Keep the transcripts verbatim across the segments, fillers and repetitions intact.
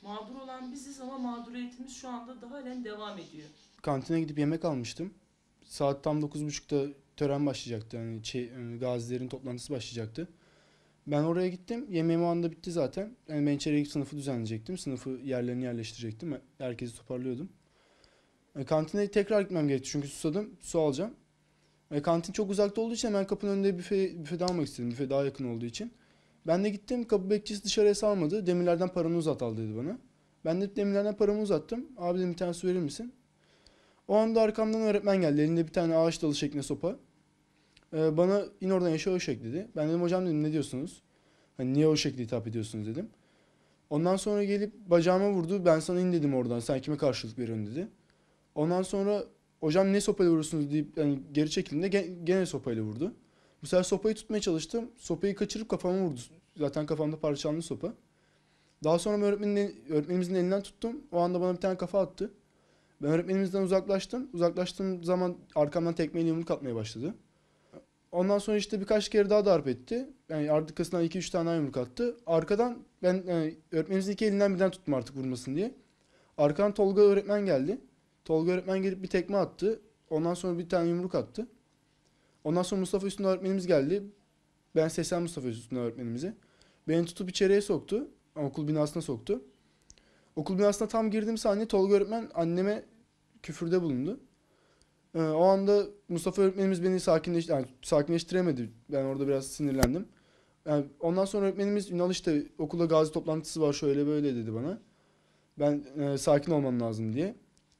Mağdur olan biziz ama mağduriyetimiz şu anda da halen devam ediyor. Kantine gidip yemek almıştım. Saat tam dokuz buçukta tören başlayacaktı. Yani şey, e, gazilerin toplantısı başlayacaktı. Ben oraya gittim. Yemeğim o anda bitti zaten. Yani ben içeriye gidip sınıfı düzenleyecektim. Sınıfı yerlerini yerleştirecektim. Herkesi toparlıyordum. E, kantine tekrar gitmem gerekti çünkü susadım. Su alacağım. E, kantin çok uzakta olduğu için hemen kapının önünde büfe, büfede almak istedim. Büfe daha yakın olduğu için. Ben de gittim. Kapı bekçisi dışarıya salmadı. Demirlerden paranı uzat al dedi bana. Ben de demirlerden paramı uzattım. Abi dedim bir tane su verir misin? O anda arkamdan öğretmen geldi. Elinde bir tane ağaç dalı şeklinde sopa. Ee, bana in oradan yaşa o şek dedi. Ben dedim hocam dedim ne diyorsunuz? Hani niye o şekilde hitap ediyorsunuz dedim. Ondan sonra gelip bacağıma vurdu. Ben sana in dedim oradan. Sen kime karşılık veriyorsun dedi. Ondan sonra hocam ne sopayla vuruyorsunuz deyip yani geri çekildiğinde ge- gene sopayla vurdu. Bu sefer sopayı tutmaya çalıştım. Sopayı kaçırıp kafama vurdu. Zaten kafamda parçalandı sopa. Daha sonra öğretmenin, öğretmenimizin elinden tuttum. O anda bana bir tane kafa attı. Ben öğretmenimizden uzaklaştım. Uzaklaştığım zaman arkamdan tekmeyle yumruk atmaya başladı. Ondan sonra işte birkaç kere daha darp etti. Yani arkasından iki üç tane daha yumruk attı. Arkadan ben yani öğretmenimizin iki elinden birden tuttum artık vurmasın diye. Arkadan Tolga öğretmen geldi. Tolga öğretmen gelip bir tekme attı. Ondan sonra bir tane yumruk attı. Ondan sonra Mustafa Üstün öğretmenimiz geldi. Ben seslen Mustafa Üstün öğretmenimize. Beni tutup içeriye soktu. Okul binasına soktu. Okul binasına tam girdiğim saniye Tolga öğretmen anneme küfürde bulundu. Ee, o anda Mustafa öğretmenimiz beni sakinleş yani sakinleştiremedi. Ben orada biraz sinirlendim. Yani ondan sonra öğretmenimiz Ünal işte okulda gazi toplantısı var şöyle böyle dedi bana. Ben e, sakin olmam lazım diye.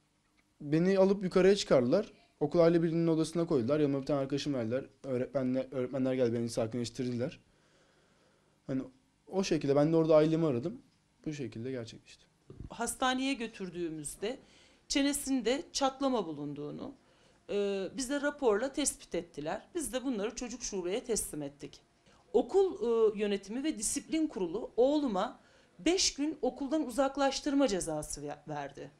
Beni alıp yukarıya çıkardılar. Okul aile birliğinin odasına koydular. Yanıma bir tane arkadaşım verdiler. Öğretmenler, öğretmenler geldi beni sakinleştirdiler. Hani o şekilde ben de orada ailemi aradım. Bu şekilde gerçekleşti. Hastaneye götürdüğümüzde çenesinde çatlama bulunduğunu e, bize raporla tespit ettiler. Biz de bunları çocuk şubeye teslim ettik. Okul e, yönetimi ve disiplin kurulu oğluma beş gün okuldan uzaklaştırma cezası verdi.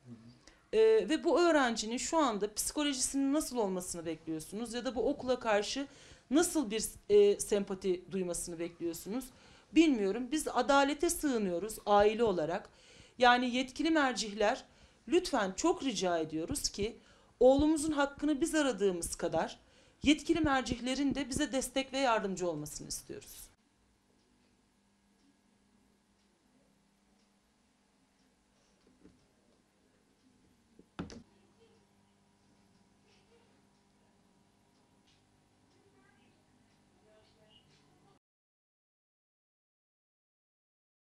E, ve bu öğrencinin şu anda psikolojisinin nasıl olmasını bekliyorsunuz ya da bu okula karşı nasıl bir e, sempati duymasını bekliyorsunuz? Bilmiyorum. Biz adalete sığınıyoruz aile olarak. Yani yetkili mercihler lütfen çok rica ediyoruz ki oğlumuzun hakkını biz aradığımız kadar yetkili mercihlerin de bize destek ve yardımcı olmasını istiyoruz.